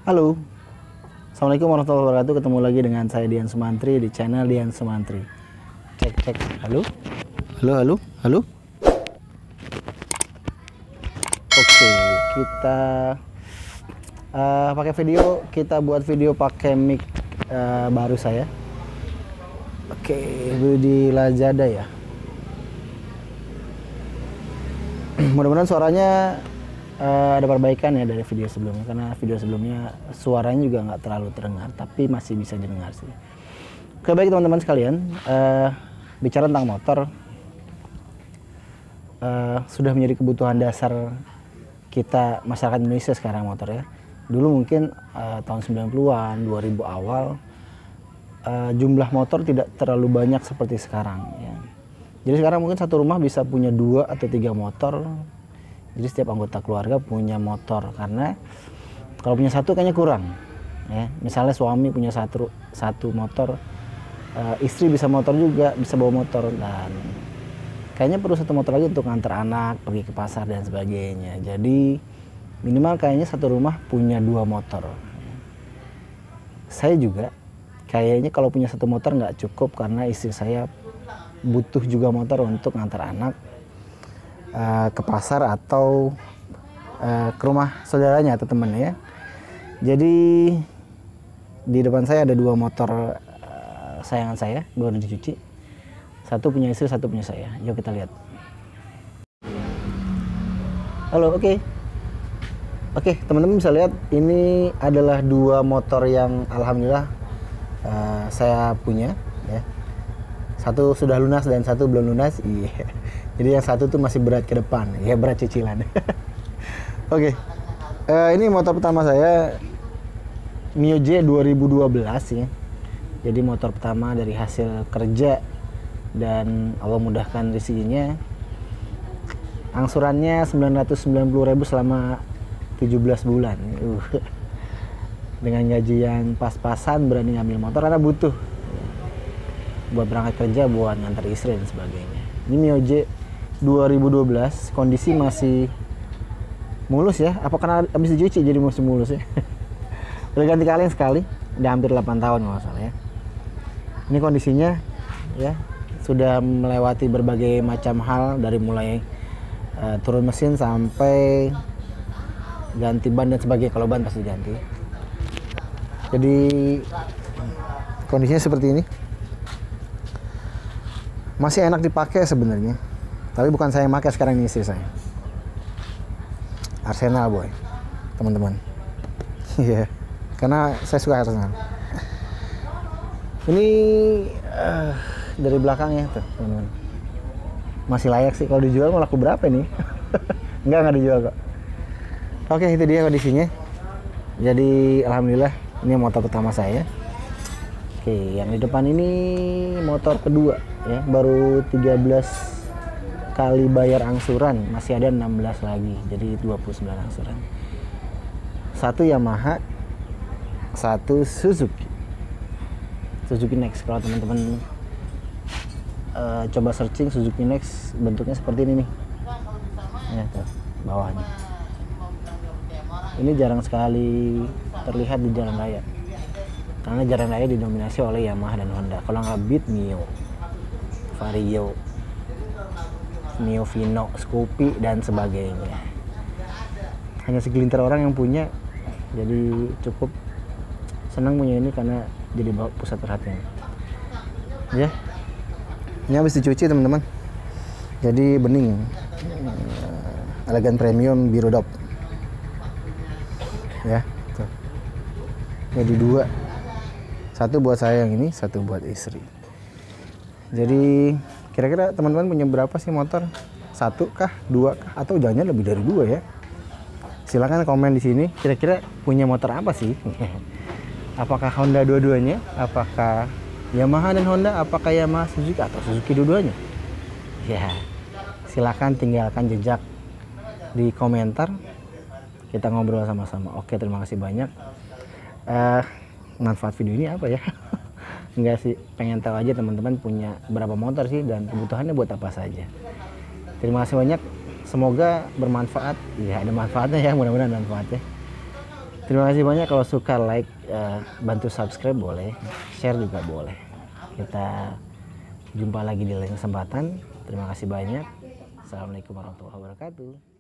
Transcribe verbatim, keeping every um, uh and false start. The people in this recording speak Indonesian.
Halo, Assalamualaikum warahmatullahi wabarakatuh. Ketemu lagi dengan saya Dian Sumantri di channel Dian Sumantri. Cek cek. Halo, halo, halo, halo. Oke, kita uh, pakai video. Kita buat video pakai mic uh, baru saya. Oke, beli di Lazada ya. Mudah-mudahan suaranya Uh, ada perbaikan ya dari video sebelumnya, karena video sebelumnya suaranya juga nggak terlalu terdengar, tapi masih bisa didengar sih. Oke, baik teman-teman sekalian, uh, bicara tentang motor, uh, sudah menjadi kebutuhan dasar kita masyarakat Indonesia sekarang motor ya. Dulu mungkin uh, tahun sembilan puluhan, dua ribu awal, uh, jumlah motor tidak terlalu banyak seperti sekarang ya. Jadi sekarang mungkin satu rumah bisa punya dua atau tiga motor. Jadi setiap anggota keluarga punya motor, karena kalau punya satu kayaknya kurang ya. Misalnya suami punya satu satu motor, uh, istri bisa motor juga, bisa bawa motor, dan kayaknya perlu satu motor lagi untuk ngantar anak pergi ke pasar dan sebagainya. Jadi minimal kayaknya satu rumah punya dua motor. Saya juga kayaknya kalau punya satu motor nggak cukup, karena istri saya butuh juga motor untuk ngantar anak Uh, ke pasar atau uh, ke rumah saudaranya atau temannya ya. Jadi di depan saya ada dua motor uh, sayangan saya, baru dicuci. Satu punya istri, satu punya saya. Yuk kita lihat. Halo, oke. Okay. Oke, okay, teman-teman bisa lihat ini adalah dua motor yang alhamdulillah uh, saya punya ya. Satu sudah lunas dan satu belum lunas. Iya. Yeah. Jadi yang satu tuh masih berat ke depan, ya berat cicilan. Oke, okay. uh, ini motor pertama saya, Mio J dua ribu dua belas ya. Jadi motor pertama dari hasil kerja dan Allah mudahkan rezekinya. Angsurannya sembilan ratus sembilan puluh ribu selama tujuh belas bulan. Uh. Dengan gaji yang pas-pasan berani ngambil motor karena butuh buat berangkat kerja, buat ngantar istri dan sebagainya. Ini Mio J dua ribu dua belas, kondisi masih mulus ya. Apa karena habis dicuci jadi masih mulus ya? Udah ganti kaleng sekali, udah hampir delapan tahun nggak salah ya. Ini kondisinya ya sudah melewati berbagai macam hal, dari mulai uh, turun mesin sampai ganti ban dan sebagainya. Kalau ban pasti ganti. Jadi kondisinya seperti ini. Masih enak dipakai sebenarnya. Tapi bukan saya yang pakai sekarang, ini istri saya. Arsenal boy, teman-teman. Iya, karena saya suka Arsenal. Ini uh, dari belakangnya tuh, teman-teman. Masih layak sih. Kalau dijual mau laku berapa ini? Enggak, nggak dijual kok. Oke, itu dia kondisinya. Jadi alhamdulillah ini motor pertama saya. Oke, yang di depan ini motor kedua ya, baru tiga belas kali bayar angsuran, masih ada enam belas lagi, jadi dua puluh sembilan angsuran. Satu Yamaha, satu Suzuki Suzuki Next. Kalau teman-teman uh, coba searching Suzuki Next, bentuknya seperti ini nih ya, tuh bawahnya. Ini jarang sekali terlihat di jalan raya, karena jalan raya didominasi oleh Yamaha dan Honda. Kalau nggak Beat, Mio, Vario, Mio Vino, Scoopy dan sebagainya. Hanya segelintir orang yang punya, jadi cukup senang punya ini karena jadi pusat perhatian. Ya, ini habis dicuci teman-teman. Jadi bening, uh, elegan premium biru dop. Ya, tuh. Jadi dua, satu buat saya yang ini, satu buat istri. Jadi kira-kira teman-teman punya berapa sih motor? Satu kah? Dua kah? Atau jangan lebih dari dua ya? Silahkan komen di sini. Kira-kira punya motor apa sih? Apakah Honda dua-duanya? Apakah Yamaha dan Honda? Apakah Yamaha Suzuki atau Suzuki dua-duanya? Ya, silahkan tinggalkan jejak di komentar. Kita ngobrol sama-sama. Oke, terima kasih banyak. Uh, manfaat video ini apa ya? Enggak sih, pengen tahu aja teman-teman punya berapa motor sih dan kebutuhannya buat apa saja. Terima kasih banyak, semoga bermanfaat. Ya, ada manfaatnya ya, mudah-mudahan manfaatnya. Terima kasih banyak. Kalau suka like, uh, bantu subscribe boleh, share juga boleh. Kita jumpa lagi di lain kesempatan. Terima kasih banyak. Assalamualaikum warahmatullahi wabarakatuh.